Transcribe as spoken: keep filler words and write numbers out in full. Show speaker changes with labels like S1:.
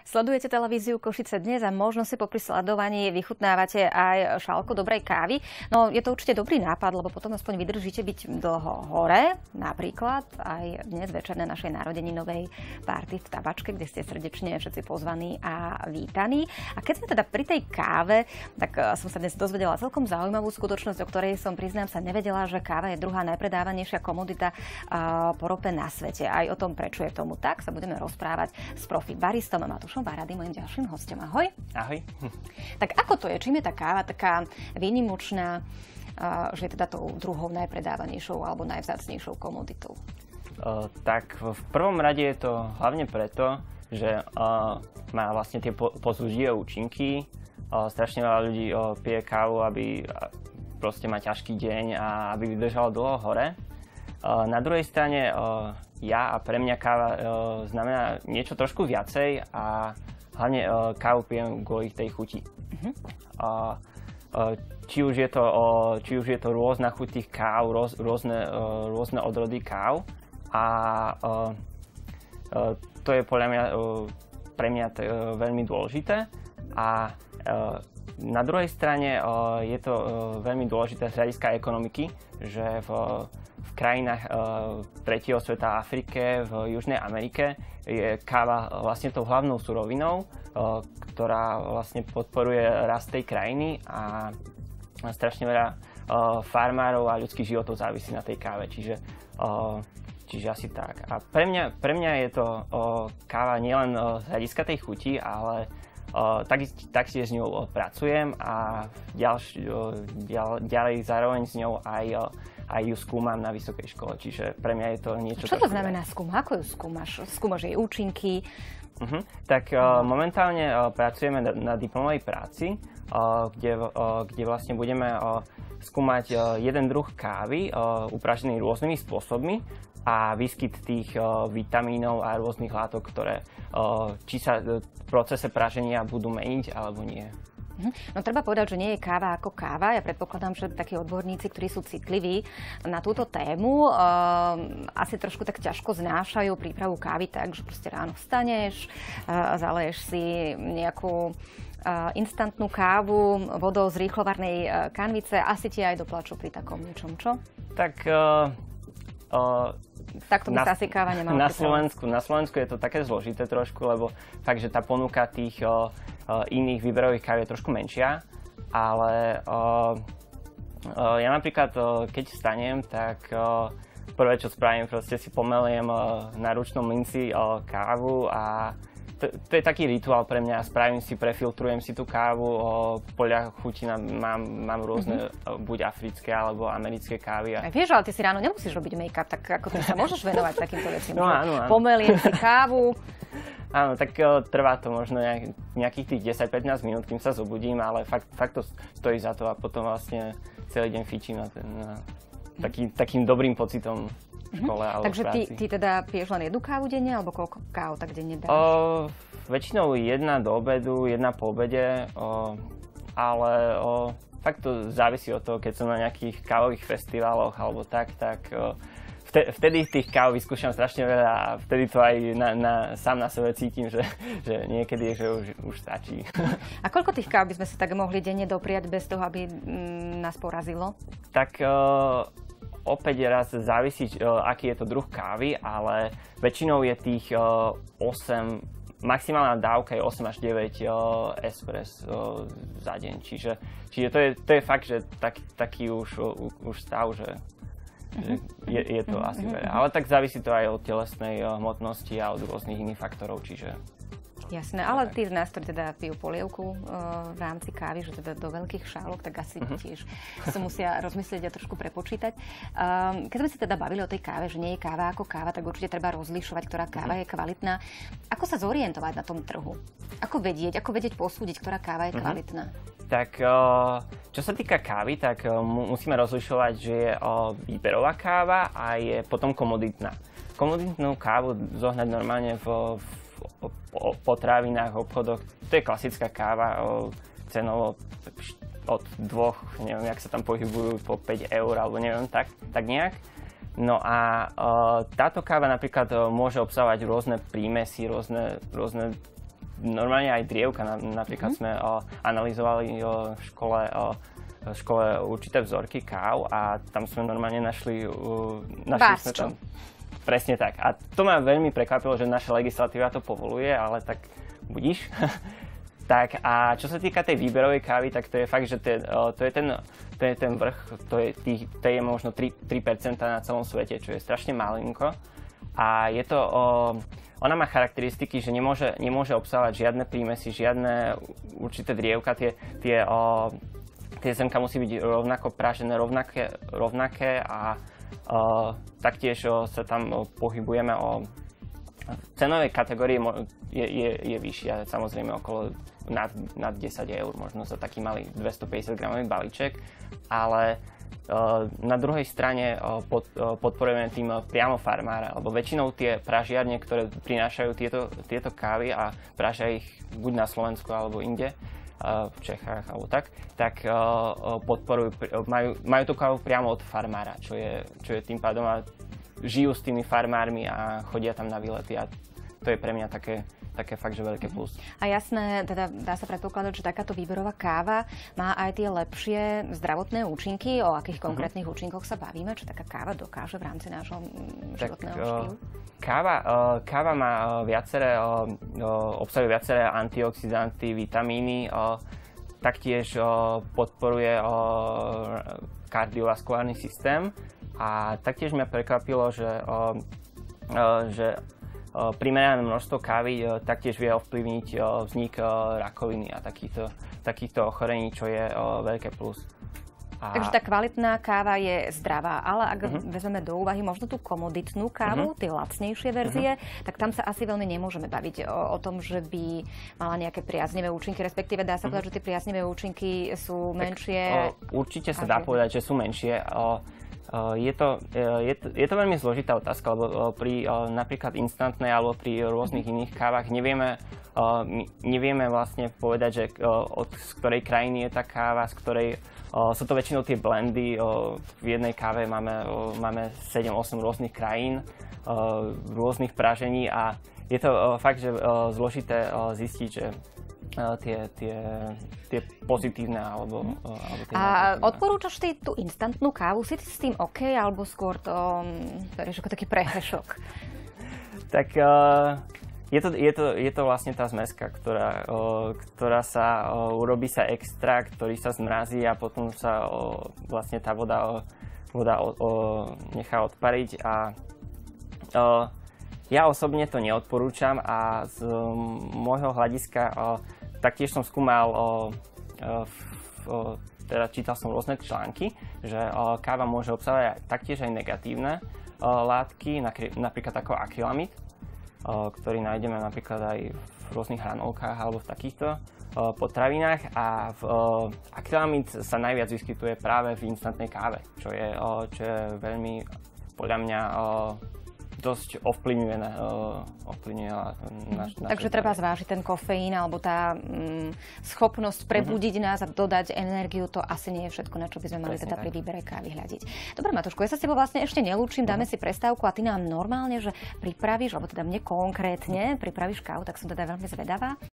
S1: Sledujete televíziu Košice dnes a možno si popri sledovaní vychutnávate aj šálku dobrej kávy. No je to určite dobrý nápad, lebo potom aspoň vydržíte byť dlho hore. Napríklad aj dnes večer na našej narodeninovej party v Tabačke, kde ste srdečne všetci pozvaní a vítaní. A keď sme teda pri tej káve, tak som sa dnes dozvedela celkom zaujímavú skutočnosť, o ktorej som, priznám sa, nevedela, že káva je druhá najpredávanejšia komodita po rope na svete. Aj o tom, prečo je tomu tak, sa budeme rozprávať s profi baristom Matúšom Varady, mojím ďalším hostom. Ahoj.
S2: Ahoj.
S1: Tak ako to je? Čím je tá káva taká výnimočná, že je teda tou druhou najpredávanejšou alebo najvzácnejšou komoditou?
S2: Uh, tak v prvom rade je to hlavne preto, že uh, má vlastne tie po- pozbudivé účinky. Uh, strašne veľa ľudí uh, pije kávu, aby uh, proste má ťažký deň a aby vydržalo dlho hore. Uh, na druhej strane uh, ja a pre mňa káva uh, znamená niečo trošku viacej a hlavne uh, kávu pijem kvôli tej chuti. Uh-huh. Uh, uh, či, už je to, uh, či už je to rôzna chuť tých káv, roz, rôzne, uh, rôzne odrody káv a uh, uh, to je podľa mňa, uh, pre mňa to, uh, veľmi dôležité a uh, na druhej strane uh, je to uh, veľmi dôležité z hľadiska ekonomiky, že v, v krajinách uh, tretieho sveta, Afrike, v Južnej Amerike je káva vlastne tou hlavnou surovinou, uh, ktorá vlastne podporuje rast tej krajiny a strašne veľa uh, farmárov a ľudských životov závisí na tej káve, čiže, uh, čiže asi tak. A pre mňa, pre mňa je to uh, káva nielen uh, z hľadiska tej chuti, ale uh, tak, tak si s ňou uh, pracujem a ďalš, uh, ďal, ďalej zároveň s ňou aj uh, aj ju skúmam na vysokej škole, čiže pre mňa je to niečo...
S1: Čo to znamená skúma? Ako ju skúmaš? Skúmaš jej účinky?
S2: Uh-huh. Tak uh, momentálne uh, pracujeme na, na diplomovej práci, uh, kde, uh, kde vlastne budeme uh, skúmať uh, jeden druh kávy, uh, upražený rôznymi spôsobmi a výskyt tých uh, vitamínov a rôznych látok, ktoré uh, či sa v procese praženia budú meniť alebo nie.
S1: No treba povedať, že nie je káva ako káva. Ja predpokladám, že takí odborníci, ktorí sú citliví na túto tému, um, asi trošku tak ťažko znášajú prípravu kávy tak, že proste ráno vstaneš, uh, zaleješ si nejakú uh, instantnú kávu vodou z rýchlovarnej uh, kanvice. Asi ti aj doplačú pri takom niečom, čo?
S2: Tak... Uh, uh...
S1: Tak to by sa asi káva nemala
S2: na Slovensku, na Slovensku je to také zložité trošku, lebo fakt, že tá ponuka tých uh, uh, iných výberových káv je trošku menšia, ale uh, uh, ja napríklad, uh, keď vstanem, tak uh, prvé, čo spravím, proste si pomeliem uh, na ručnom mlynci uh, kávu a to, to je taký rituál pre mňa. Spravím si, prefiltrujem si tú kávu, o, podľa chuti mám, mám rôzne, mm-hmm. buď africké alebo americké kávy. A...
S1: A vieš, ale ty si ráno nemusíš robiť make-up, tak ako ty sa môžeš venovať takýmto veciam.
S2: No áno, áno.
S1: Pomeliem si kávu.
S2: Áno, tak o, trvá to možno nejak, nejakých tých desať pätnásť minút, kým sa zobudím, ale fakt, fakt to stojí za to a potom vlastne celý deň fičím na ten, na taký, takým dobrým pocitom. Škole,
S1: mm-hmm. Takže ty, ty teda piješ len jednu kávu denne, alebo koľko káv tak denne dáš?
S2: O, väčšinou jedna do obedu, jedna po obede, o, ale o, fakt to závisí od toho, keď som na nejakých kávových festivaloch alebo tak, tak o, vtedy, vtedy tých káv vyskúšam strašne veľa a vtedy to aj na, na, sám na sebe cítim, že, že niekedy že už, už stačí.
S1: A koľko tých káv by sme sa tak mohli denne dopriať bez toho, aby mm, nás porazilo?
S2: Tak... O, Opäť raz závisí, aký je to druh kávy, ale väčšinou je tých osem, maximálna dávka je osem až deväť espres za deň. Čiže, čiže to, je, to je fakt, že tak, taký už, už stav, že, že je, je to asi veľa. Ale tak závisí to aj od telesnej hmotnosti a od rôznych iných faktorov, čiže...
S1: Jasné, ale tí z nás, ktorí teda pijú polievku uh, v rámci kávy, že teda do veľkých šálok, tak asi uh-huh. tiež sa musia rozmyslieť a trošku prepočítať. Um, keď sme si teda bavili o tej káve, že nie je káva ako káva, tak určite treba rozlišovať, ktorá káva uh-huh. je kvalitná. Ako sa zorientovať na tom trhu? Ako vedieť, ako vedieť posúdiť, ktorá káva je uh-huh. kvalitná?
S2: Tak čo sa týka kávy, tak musíme rozlišovať, že je výberová káva a je potom komoditná. Komoditnú kávu zohnať normálne v, v potravinách, obchodoch. To je klasická káva, cenovo od dvoch, neviem, jak sa tam pohybujú, po päť eur, alebo neviem, tak, tak nejak. No a táto káva napríklad môže obsahovať rôzne prímesy, rôzne, rôzne normálne aj drievka. Napríklad mm-hmm. sme o, analyzovali o, v škole, o, v škole určité vzorky káv a tam sme normálne našli... O, našli sme tam, presne tak. A to ma veľmi prekvapilo, že naša legislatíva to povoluje, ale tak budíš. Tak a čo sa týka tej výberovej kávy, tak to je fakt, že to je, to je, ten, to je ten vrch, to je, tých, to je možno tri percentá na celom svete, čo je strašne malinko. A je to, o, ona má charakteristiky, že nemôže, nemôže obsahovať žiadne prímesy, žiadne určité drievka, tie, tie, o, tie semka musí byť rovnako pražené, rovnaké, rovnaké a o, taktiež o, sa tam o, pohybujeme o cenovej kategórii je, je, je vyššia, samozrejme okolo nad, nad desať eur, možno za taký malý dvestopäťdesiat gramový balíček, ale uh, na druhej strane uh, pod, uh, podporujeme tým uh, priamo farmára, lebo väčšinou tie pražiarne, ktoré prinášajú tieto, tieto kávy a pražia ich buď na Slovensku alebo inde, uh, v Čechách alebo tak, tak uh, podporujú, majú, majú tú kávu priamo od farmára, čo je, čo je tým pádom a žijú s tými farmármi a chodia tam na výlety a to je pre mňa také, také fakt, že veľké plus. A
S1: jasné, teda dá sa predpokladať, že takáto výberová káva má aj tie lepšie zdravotné účinky. O akých konkrétnych uh-huh. účinkoch sa bavíme? Čo taká káva dokáže v rámci nášho životného tak, štýlu?
S2: Káva, káva má viaceré, obsahuje viaceré antioxidanty, vitamíny, taktiež podporuje kardiovaskulárny systém a taktiež mňa prekvapilo, že, že primerané množstvo kávy taktiež vie ovplyvniť vznik rakoviny a takýchto, takýchto ochorení, čo je veľké plus.
S1: A... Takže tá kvalitná káva je zdravá, ale ak uh-huh. vezmeme do úvahy možno tú komoditnú kávu, uh-huh. tie lacnejšie verzie, uh-huh. tak tam sa asi veľmi nemôžeme baviť o, o tom, že by mala nejaké priaznivé účinky, respektíve dá sa uh-huh. povedať, že tie priaznivé účinky sú menšie.
S2: Tak, o, určite sa dá povedať, že sú menšie. O, Je to, je, to, je to veľmi zložitá otázka, lebo pri napríklad instantnej alebo pri rôznych iných kávach nevieme, nevieme vlastne povedať, že od z ktorej krajiny je tá káva, z ktorej sú to väčšinou tie blendy. V jednej káve máme, máme sedem osem rôznych krajín, rôznych pražení a je to fakt, že zložité zistiť, že Tie, tie, tie pozitívne alebo, alebo tie
S1: A odporúčaš ty tú instantnú kávu? Si ty s tým OK, alebo skôr to berieš ako taký prehrešok?
S2: Tak uh, je, to, je, to, je to vlastne tá zmeska, ktorá, uh, ktorá sa uh, urobí sa extrakt, ktorý sa zmrazí a potom sa uh, vlastne tá voda, uh, voda uh, uh, nechá odpariť a uh, ja osobne to neodporúčam a z môjho hľadiska uh, taktiež som skúmal, o, o, teda čítal som rôzne články, že o, káva môže obsahovať taktiež aj negatívne o, látky, napríklad ako akrylamid, o, ktorý nájdeme napríklad aj v rôznych hranolkách alebo v takýchto o, potravinách a v, o, akrylamid sa najviac vyskytuje práve v instantnej káve, čo je, o, čo je veľmi podľa mňa o, dosť ovplyvňuje, uh, ovplyvňuje naš, naše
S1: Takže treba zvážiť ten kofeín alebo tá um, schopnosť prebudiť uh-huh. nás a dodať energiu, to asi nie je všetko, na čo by sme mali Presne teda tak. pri výbere kávy hľadiť. Dobre, Matúško, ja sa s tebou vlastne ešte nelúčim, dáme uh-huh. si prestávku a ty nám normálne, že pripravíš, alebo teda mne konkrétne pripravíš kávu, tak som teda veľmi zvedavá.